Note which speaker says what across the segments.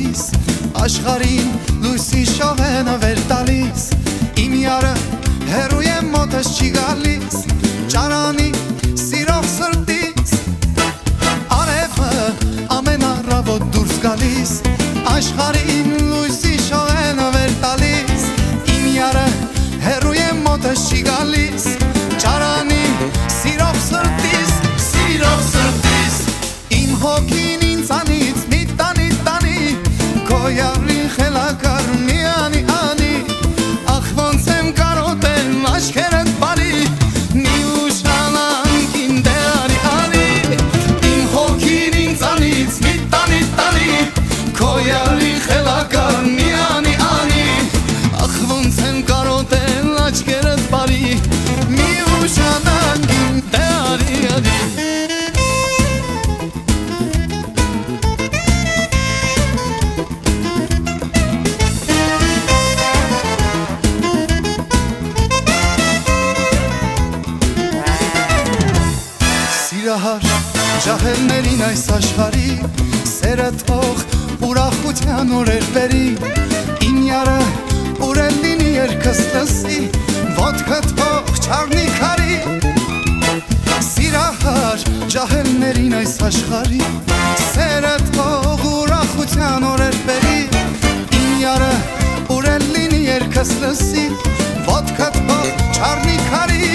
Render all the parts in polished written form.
Speaker 1: գալիս աշխարհին լույսի շողենը վեր տալիս իմ յարը հեռու եմ մոտս չի գալիս ճարանի սիրող սրտից արևը ամեն առավոտ դուրս գալիս աշխարհին լույսի շողենը վեր տալիս իմ յարը հեռու եմ մոտս չի գալիս ճարանի սիրող սրտից իմ հոգին ինձանից մի տանի գոյարի խելակար մի անի ախ ոնց եմ կարոտել աչքերդ բարի մի ուշանանք իմ դե արի իմ հոգին ինձանից մի տանի գոյարի խելակար մի անի ախ ոնց եմ կարոտել աչքերդ բարի մի ուշանանք իմ դե արի Սիրահար ջահելներին այս աշխարհի սերը թող ուրախության օրեր բերի իմ յարը ուրել լինի երգս լսի ոտքը թող չառնի քարի Սիրահար ջահելներին այս աշխարհի սերը թող ուրախության օրեր բերի իմ յարը ուրել լինի երգս լսի ոտքը թող չառնի քարի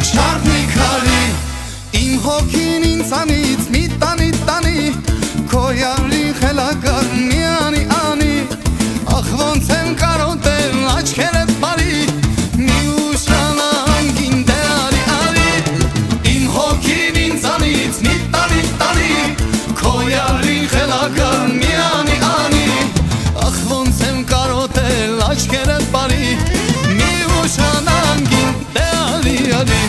Speaker 1: Իմ հոգին ինձանից մի տանի գոյարի խելակար մի անի ախ ոնց եմ կարոտել աչքերդ բարի մի ուշանանք իմ դե արի իմ հոգին ինձանից մի տանի գոյարի խելակար մի անի ախ ոնց եմ կարոտել աչքերդ բարի մի ուշանանք իմ դե արի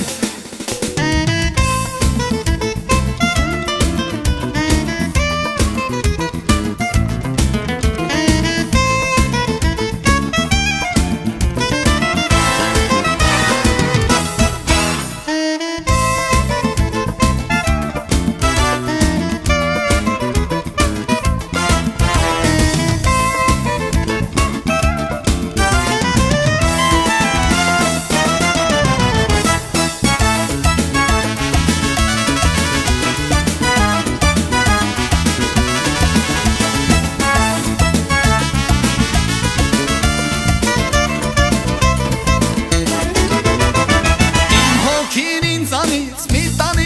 Speaker 1: Մի